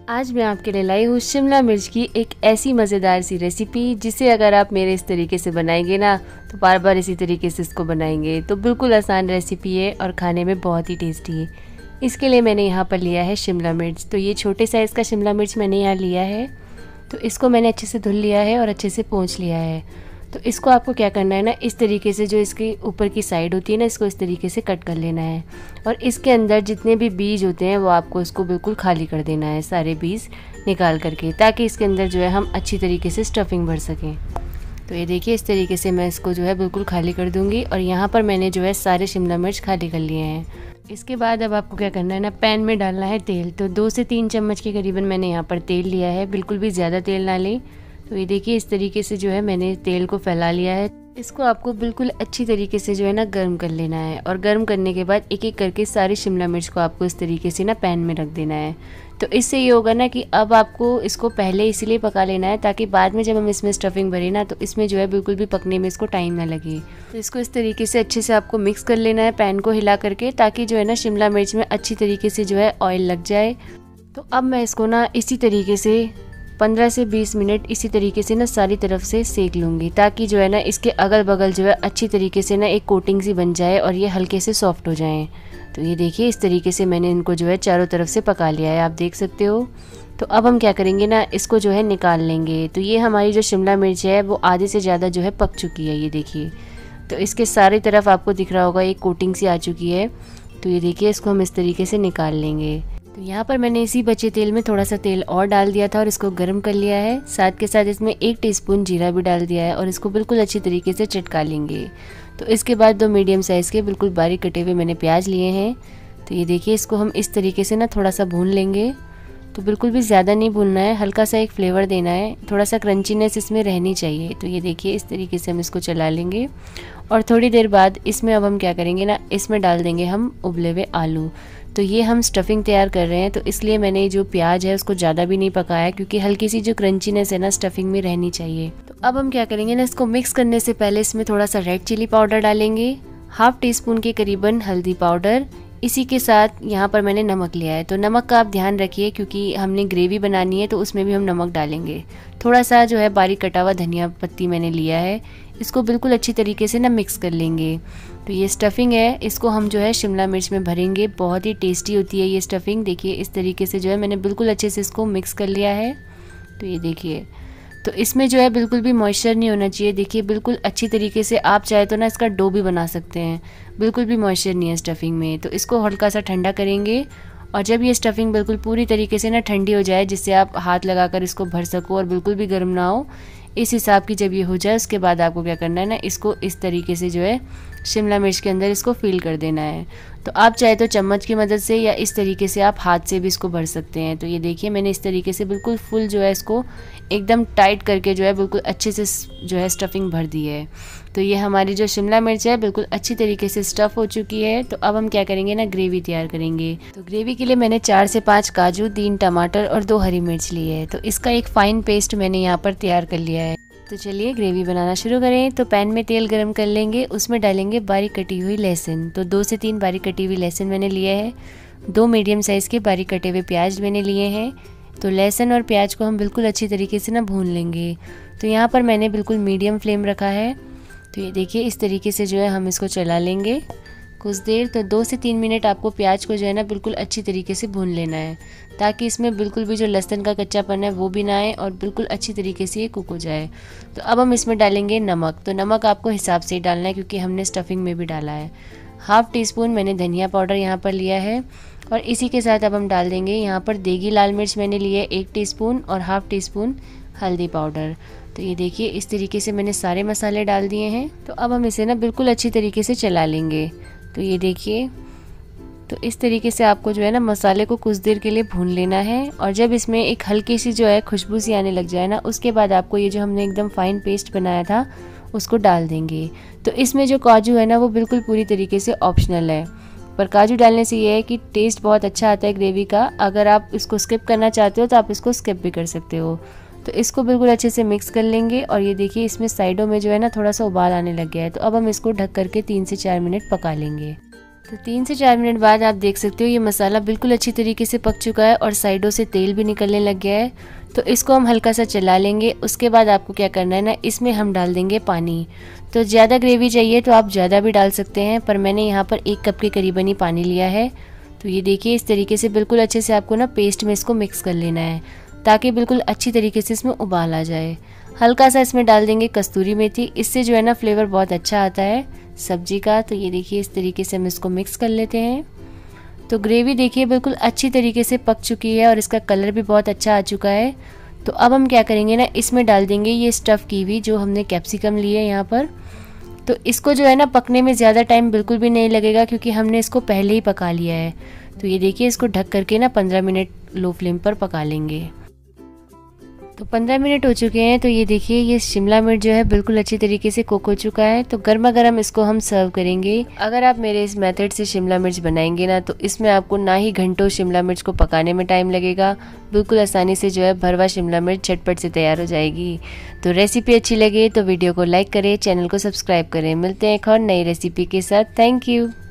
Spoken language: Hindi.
आज मैं आपके लिए लाई हूँ शिमला मिर्च की एक ऐसी मज़ेदार सी रेसिपी जिसे अगर आप मेरे इस तरीके से बनाएंगे ना तो बार बार इसी तरीके से इसको बनाएंगे। तो बिल्कुल आसान रेसिपी है और खाने में बहुत ही टेस्टी है। इसके लिए मैंने यहाँ पर लिया है शिमला मिर्च। तो ये छोटे साइज़ का शिमला मिर्च मैंने यहाँ लिया है। तो इसको मैंने अच्छे से धुल लिया है और अच्छे से पोंछ लिया है। तो इसको आपको क्या करना है ना, इस तरीके से जो इसकी ऊपर की साइड होती है ना, इसको इस तरीके से कट कर लेना है। और इसके अंदर जितने भी बीज होते हैं वो आपको इसको बिल्कुल खाली कर देना है, सारे बीज निकाल करके, ताकि इसके अंदर जो है हम अच्छी तरीके से स्टफिंग भर सकें। तो ये देखिए, इस तरीके से मैं इसको जो है बिल्कुल खाली कर दूंगी। और यहाँ पर मैंने जो है सारे शिमला मिर्च खाली कर लिए हैं। इसके बाद अब आपको क्या करना है ना, पैन में डालना है तेल। तो 2 से 3 चम्मच के करीबन मैंने यहाँ पर तेल लिया है, बिल्कुल भी ज़्यादा तेल ना लें। तो ये देखिए, इस तरीके से जो है मैंने तेल को फैला लिया है। इसको आपको बिल्कुल अच्छी तरीके से जो है ना गर्म कर लेना है। और गर्म करने के बाद एक एक करके सारी शिमला मिर्च को आपको इस तरीके से ना पैन में रख देना है। तो इससे ये होगा ना कि अब आपको इसको पहले इसलिए पका लेना है ताकि बाद में जब हम इसमें स्टफिंग भरें ना तो इसमें जो है बिल्कुल भी पकने में इसको टाइम ना लगे। तो इसको इस तरीके से अच्छे से आपको मिक्स कर लेना है पैन को हिला करके, ताकि जो है ना शिमला मिर्च में अच्छी तरीके से जो है ऑयल लग जाए। तो अब मैं इसको ना इसी तरीके से 15 से 20 मिनट इसी तरीके से ना सारी तरफ से सेक लूँगी, ताकि जो है ना इसके अगल बगल जो है अच्छी तरीके से ना एक कोटिंग सी बन जाए और ये हल्के से सॉफ्ट हो जाएं। तो ये देखिए, इस तरीके से मैंने इनको जो है चारों तरफ से पका लिया है, आप देख सकते हो। तो अब हम क्या करेंगे ना, इसको जो है निकाल लेंगे। तो ये हमारी जो शिमला मिर्च है वो आधे से ज़्यादा जो है पक चुकी है, ये देखिए। तो इसके सारी तरफ आपको दिख रहा होगा एक कोटिंग सी आ चुकी है। तो ये देखिए, इसको हम इस तरीके से निकाल लेंगे। तो यहाँ पर मैंने इसी बचे तेल में थोड़ा सा तेल और डाल दिया था और इसको गर्म कर लिया है। साथ के साथ इसमें 1 टीस्पून जीरा भी डाल दिया है और इसको बिल्कुल अच्छी तरीके से चटका लेंगे। तो इसके बाद 2 मीडियम साइज़ के बिल्कुल बारीक कटे हुए मैंने प्याज लिए हैं। तो ये देखिए, इसको हम इस तरीके से ना थोड़ा सा भून लेंगे। तो बिल्कुल भी ज़्यादा नहीं भूनना है, हल्का सा एक फ्लेवर देना है, थोड़ा सा क्रंचीनेस इसमें रहनी चाहिए। तो ये देखिए, इस तरीके से हम इसको चला लेंगे। और थोड़ी देर बाद इसमें अब हम क्या करेंगे ना, इसमें डाल देंगे हम उबले हुए आलू। तो ये हम स्टफिंग तैयार कर रहे हैं, तो इसलिए मैंने जो प्याज है उसको ज़्यादा भी नहीं पकाया, क्योंकि हल्की सी जो क्रंचीनेस है ना स्टफिंग में रहनी चाहिए। तो अब हम क्या करेंगे ना, इसको मिक्स करने से पहले इसमें थोड़ा सा रेड चिली पाउडर डालेंगे, 1/2 टीस्पून के करीबन हल्दी पाउडर। इसी के साथ यहाँ पर मैंने नमक लिया है। तो नमक का आप ध्यान रखिए, क्योंकि हमने ग्रेवी बनानी है तो उसमें भी हम नमक डालेंगे। थोड़ा सा जो है बारीक कटा हुआ धनिया पत्ती मैंने लिया है। इसको बिल्कुल अच्छी तरीके से ना मिक्स कर लेंगे। तो ये स्टफिंग है, इसको हम जो है शिमला मिर्च में भरेंगे। बहुत ही टेस्टी होती है ये स्टफिंग। देखिए, इस तरीके से जो है मैंने बिल्कुल अच्छे से इसको मिक्स कर लिया है। तो ये देखिए, तो इसमें जो है बिल्कुल भी मॉइस्चर नहीं होना चाहिए। देखिए, बिल्कुल अच्छी तरीके से आप चाहे तो ना इसका डो भी बना सकते हैं, बिल्कुल भी मॉइस्चर नहीं है स्टफिंग में। तो इसको हल्का सा ठंडा करेंगे। और जब ये स्टफिंग बिल्कुल पूरी तरीके से ना ठंडी हो जाए, जिससे आप हाथ लगाकर इसको भर सको और बिल्कुल भी गर्म ना हो, इस हिसाब की जब ये हो जाए, उसके बाद आपको क्या करना है ना, इसको इस तरीके से जो है शिमला मिर्च के अंदर इसको फिल कर देना है। तो आप चाहे तो चम्मच की मदद से या इस तरीके से आप हाथ से भी इसको भर सकते हैं। तो ये देखिए, मैंने इस तरीके से बिल्कुल फुल जो है इसको एकदम टाइट करके जो है बिल्कुल अच्छे से जो है स्टफिंग भर दी है। तो ये हमारी जो शिमला मिर्च है बिल्कुल अच्छी तरीके से स्टफ़ हो चुकी है। तो अब हम क्या करेंगे ना, ग्रेवी तैयार करेंगे। तो ग्रेवी के लिए मैंने 4 से 5 काजू, 3 टमाटर और 2 हरी मिर्च ली है। तो इसका एक फ़ाइन पेस्ट मैंने यहाँ पर तैयार कर लिया है। तो चलिए ग्रेवी बनाना शुरू करें। तो पैन में तेल गरम कर लेंगे, उसमें डालेंगे बारीक कटी हुई लहसुन। तो 2 से 3 बारीक कटी हुई लहसुन मैंने लिया है। 2 मीडियम साइज़ के बारीक कटे हुए प्याज मैंने लिए हैं। तो लहसुन और प्याज को हम बिल्कुल अच्छी तरीके से ना भून लेंगे। तो यहाँ पर मैंने बिल्कुल मीडियम फ्लेम रखा है। तो ये देखिए, इस तरीके से जो है हम इसको चला लेंगे कुछ देर। तो 2 से 3 मिनट आपको प्याज को जो है ना बिल्कुल अच्छी तरीके से भून लेना है, ताकि इसमें बिल्कुल भी जो लहसुन का कच्चापन है वो भी ना आए और बिल्कुल अच्छी तरीके से ये कुक हो जाए। तो अब हम इसमें डालेंगे नमक। तो नमक आपको हिसाब से ही डालना है, क्योंकि हमने स्टफिंग में भी डाला है। 1/2 टीस्पून मैंने धनिया पाउडर यहाँ पर लिया है। और इसी के साथ अब हम डाल देंगे यहाँ पर देगी लाल मिर्च मैंने ली है 1 टीस्पून और 1/2 टीस्पून हल्दी पाउडर। तो ये देखिए, इस तरीके से मैंने सारे मसाले डाल दिए हैं। तो अब हम इसे ना बिल्कुल अच्छी तरीके से चला लेंगे। तो ये देखिए, तो इस तरीके से आपको जो है ना मसाले को कुछ देर के लिए भून लेना है। और जब इसमें एक हल्की सी जो है खुशबू सी आने लग जाए ना, उसके बाद आपको ये जो हमने एकदम फाइन पेस्ट बनाया था उसको डाल देंगे। तो इसमें जो काजू है ना वो बिल्कुल पूरी तरीके से ऑप्शनल है, पर काजू डालने से ये है कि टेस्ट बहुत अच्छा आता है ग्रेवी का। अगर आप इसको स्किप करना चाहते हो तो आप इसको स्किप भी कर सकते हो। तो इसको बिल्कुल अच्छे से मिक्स कर लेंगे। और ये देखिए, इसमें साइडों में जो है ना थोड़ा सा उबाल आने लग गया है। तो अब हम इसको ढक करके 3 से 4 मिनट पका लेंगे। तो 3 से 4 मिनट बाद आप देख सकते हो ये मसाला बिल्कुल अच्छी तरीके से पक चुका है और साइडों से तेल भी निकलने लग गया है। तो इसको हम हल्का सा चला लेंगे। उसके बाद आपको क्या करना है ना, इसमें हम डाल देंगे पानी। तो ज़्यादा ग्रेवी चाहिए तो आप ज़्यादा भी डाल सकते हैं, पर मैंने यहाँ पर 1 कप के करीबन ही पानी लिया है। तो ये देखिए इस तरीके से बिल्कुल अच्छे से आपको ना पेस्ट में इसको मिक्स कर लेना है, ताकि बिल्कुल अच्छी तरीके से इसमें उबाल आ जाए। हल्का सा इसमें डाल देंगे कस्तूरी मेथी, इससे जो है ना फ्लेवर बहुत अच्छा आता है सब्जी का। तो ये देखिए इस तरीके से हम इसको मिक्स कर लेते हैं। तो ग्रेवी देखिए बिल्कुल अच्छी तरीके से पक चुकी है और इसका कलर भी बहुत अच्छा आ चुका है। तो अब हम क्या करेंगे ना, इसमें डाल देंगे ये स्टफ़ कीवी जो हमने कैप्सिकम लिए है यहाँ पर। तो इसको जो है ना पकने में ज़्यादा टाइम बिल्कुल भी नहीं लगेगा, क्योंकि हमने इसको पहले ही पका लिया है। तो ये देखिए इसको ढक करके ना 15 मिनट लो फ्लेम पर पका लेंगे। तो 15 मिनट हो चुके हैं। तो ये देखिए ये शिमला मिर्च जो है बिल्कुल अच्छी तरीके से कुक हो चुका है। तो गर्मा गर्म इसको हम सर्व करेंगे। अगर आप मेरे इस मेथड से शिमला मिर्च बनाएंगे ना, तो इसमें आपको ना ही घंटों शिमला मिर्च को पकाने में टाइम लगेगा। बिल्कुल आसानी से जो है भरवा शिमला मिर्च झटपट से तैयार हो जाएगी। तो रेसिपी अच्छी लगे तो वीडियो को लाइक करें, चैनल को सब्सक्राइब करें। मिलते हैं एक और नई रेसिपी के साथ। Thank you.